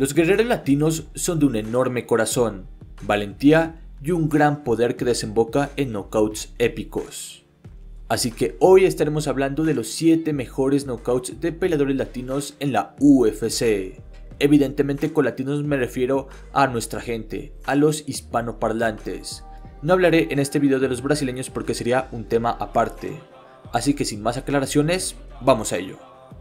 Los guerreros latinos son de un enorme corazón, valentía y un gran poder que desemboca en knockouts épicos. Así que hoy estaremos hablando de los 7 mejores knockouts de peleadores latinos en la UFC. Evidentemente con latinos me refiero a nuestra gente, a los hispanoparlantes. No hablaré en este video de los brasileños porque sería un tema aparte. Así que sin más aclaraciones, vamos a ello.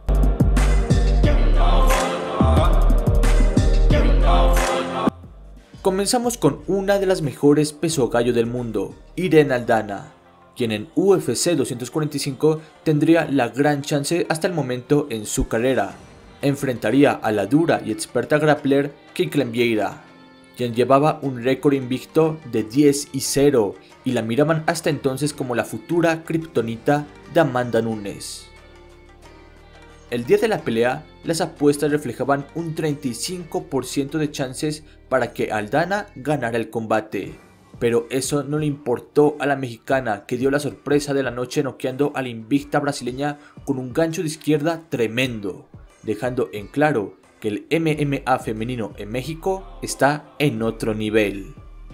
Comenzamos con una de las mejores peso gallo del mundo, Irene Aldana, quien en UFC 245 tendría la gran chance hasta el momento en su carrera. Enfrentaría a la dura y experta grappler Keithlin Vieira, quien llevaba un récord invicto de 10-0 y la miraban hasta entonces como la futura kriptonita de Amanda Nunes. El día de la pelea, las apuestas reflejaban un 35% de chances para que Aldana ganara el combate, pero eso no le importó a la mexicana, que dio la sorpresa de la noche noqueando a la invicta brasileña con un gancho de izquierda tremendo, dejando en claro que el MMA femenino en México está en otro nivel.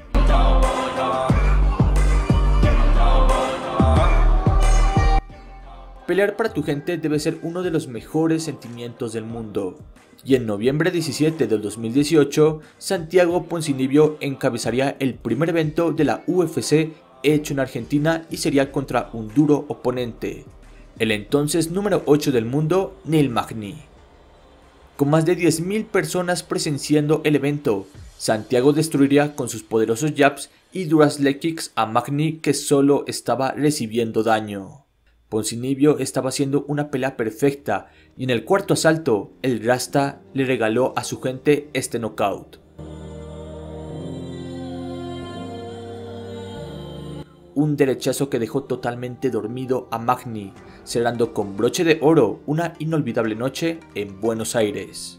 Pelear para tu gente debe ser uno de los mejores sentimientos del mundo. Y en noviembre 17 del 2018, Santiago Ponzinibbio encabezaría el primer evento de la UFC hecho en Argentina y sería contra un duro oponente, el entonces número 8 del mundo, Neil Magny. Con más de 10.000 personas presenciando el evento, Santiago destruiría con sus poderosos jabs y duras leg kicks a Magny, que solo estaba recibiendo daño. Ponzinibbio estaba haciendo una pelea perfecta y en el cuarto asalto, el Rasta le regaló a su gente este knockout. Un derechazo que dejó totalmente dormido a Magny, cerrando con broche de oro una inolvidable noche en Buenos Aires.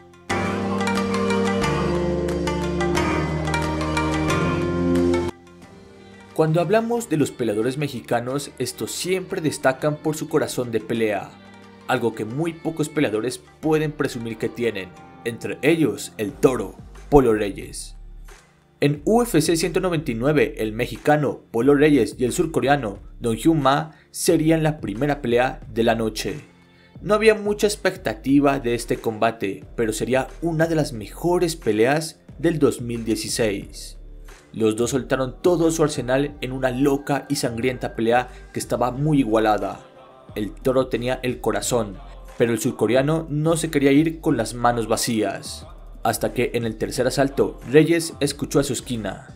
Cuando hablamos de los peleadores mexicanos, estos siempre destacan por su corazón de pelea, algo que muy pocos peleadores pueden presumir que tienen, entre ellos el Toro, Polo Reyes. En UFC 199, el mexicano Polo Reyes y el surcoreano Dong Hyun Ma serían la primera pelea de la noche. No había mucha expectativa de este combate, pero sería una de las mejores peleas del 2016. Los dos soltaron todo su arsenal en una loca y sangrienta pelea que estaba muy igualada. El Toro tenía el corazón, pero el surcoreano no se quería ir con las manos vacías. Hasta que en el tercer asalto, Reyes escuchó a su esquina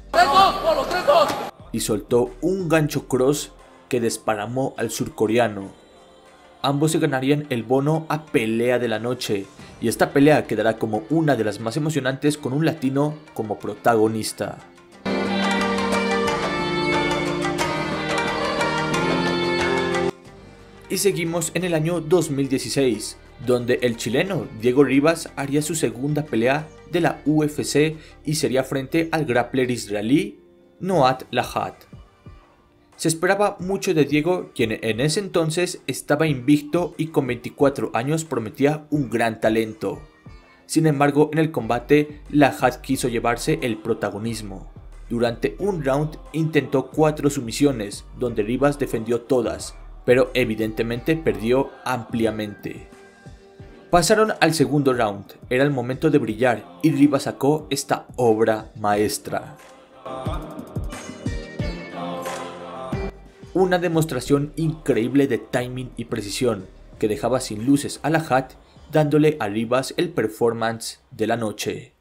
y soltó un gancho cross que desparramó al surcoreano. Ambos se ganarían el bono a pelea de la noche, y esta pelea quedará como una de las más emocionantes con un latino como protagonista. Y seguimos en el año 2016, donde el chileno Diego Ribas haría su segunda pelea de la UFC y sería frente al grappler israelí Noat Lahat. Se esperaba mucho de Diego, quien en ese entonces estaba invicto y con 24 años prometía un gran talento. Sin embargo, en el combate, Lahat quiso llevarse el protagonismo. Durante un round intentó 4 sumisiones, donde Ribas defendió todas, pero evidentemente perdió ampliamente. Pasaron al segundo round, era el momento de brillar y Ribas sacó esta obra maestra. Una demostración increíble de timing y precisión que dejaba sin luces a Lahat, dándole a Ribas el performance de la noche.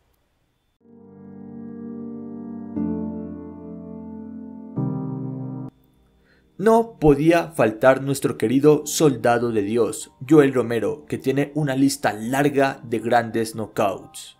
No podía faltar nuestro querido soldado de Dios, Yoel Romero, que tiene una lista larga de grandes knockouts.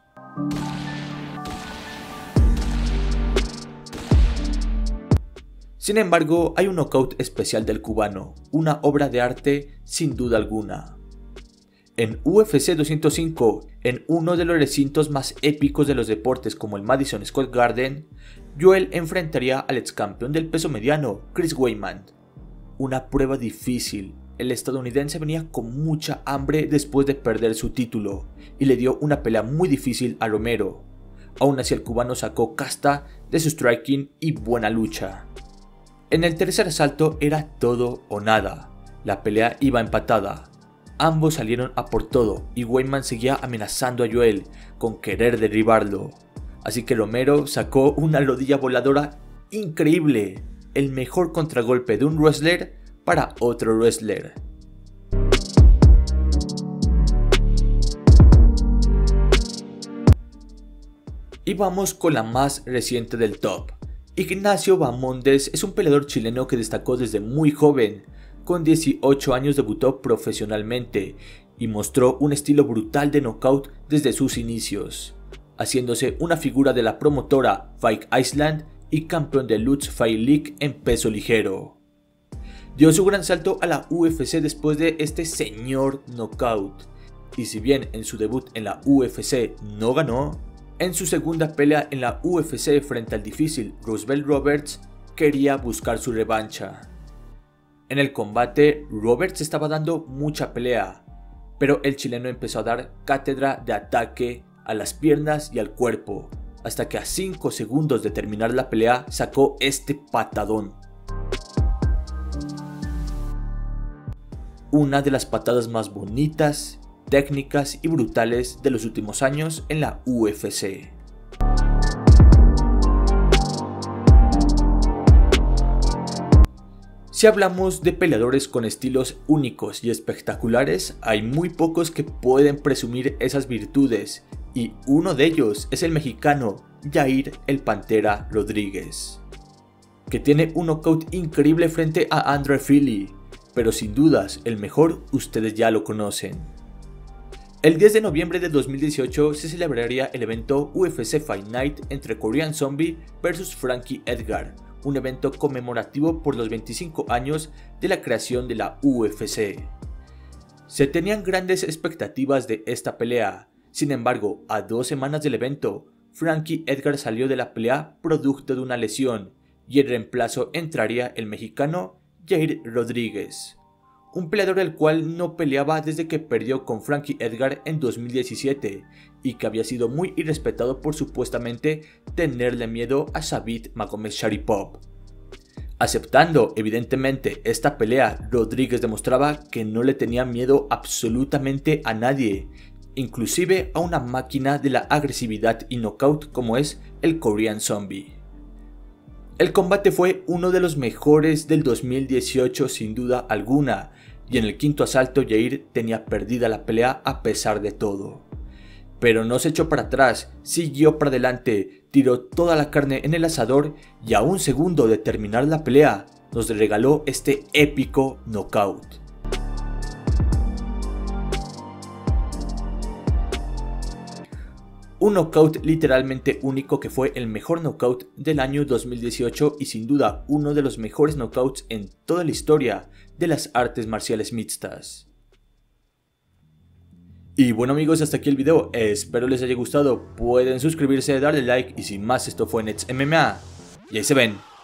Sin embargo, hay un knockout especial del cubano, una obra de arte sin duda alguna. En UFC 205, en uno de los recintos más épicos de los deportes como el Madison Square Garden, Yoel enfrentaría al ex campeón del peso mediano, Chris Weidman. Una prueba difícil, el estadounidense venía con mucha hambre después de perder su título y le dio una pelea muy difícil a Romero. Aún así el cubano sacó casta de su striking y buena lucha. En el tercer asalto era todo o nada, la pelea iba empatada. Ambos salieron a por todo y Weidman seguía amenazando a Joel con querer derribarlo. Así que Romero sacó una rodilla voladora increíble, el mejor contragolpe de un wrestler para otro wrestler. Y vamos con la más reciente del top. Ignacio Bahamondes es un peleador chileno que destacó desde muy joven. Con 18 años debutó profesionalmente y mostró un estilo brutal de knockout desde sus inicios, haciéndose una figura de la promotora Fight Island y campeón de Lutz Fight League en peso ligero. Dio su gran salto a la UFC después de este señor knockout, y si bien en su debut en la UFC no ganó, en su segunda pelea en la UFC frente al difícil Roosevelt Roberts quería buscar su revancha. En el combate, Roberts estaba dando mucha pelea, pero el chileno empezó a dar cátedra de ataque a las piernas y al cuerpo, hasta que a 5 segundos de terminar la pelea sacó este patadón. Una de las patadas más bonitas, técnicas y brutales de los últimos años en la UFC. Si hablamos de peleadores con estilos únicos y espectaculares, hay muy pocos que pueden presumir esas virtudes, y uno de ellos es el mexicano Yair el Pantera Rodríguez, que tiene un knockout increíble frente a Andre Fili, pero sin dudas el mejor ustedes ya lo conocen. El 10 de noviembre de 2018 se celebraría el evento UFC Fight Night entre Korean Zombie vs Frankie Edgar, un evento conmemorativo por los 25 años de la creación de la UFC. Se tenían grandes expectativas de esta pelea, sin embargo, a 2 semanas del evento, Frankie Edgar salió de la pelea producto de una lesión, y en reemplazo entraría el mexicano Yair Rodríguez, un peleador el cual no peleaba desde que perdió con Frankie Edgar en 2017 y que había sido muy irrespetado por supuestamente tenerle miedo a Zabit Magomedsharipov. Aceptando evidentemente esta pelea, Rodríguez demostraba que no le tenía miedo absolutamente a nadie, inclusive a una máquina de la agresividad y knockout como es el Korean Zombie. El combate fue uno de los mejores del 2018 sin duda alguna, y en el quinto asalto Yair tenía perdida la pelea a pesar de todo. Pero no se echó para atrás, siguió para adelante, tiró toda la carne en el asador y a un segundo de terminar la pelea nos regaló este épico knockout. Un knockout literalmente único que fue el mejor knockout del año 2018 y sin duda uno de los mejores knockouts en toda la historia de las artes marciales mixtas. Y bueno amigos, hasta aquí el video, espero les haya gustado, pueden suscribirse, darle like y sin más esto fue Nets MMA y ahí se ven.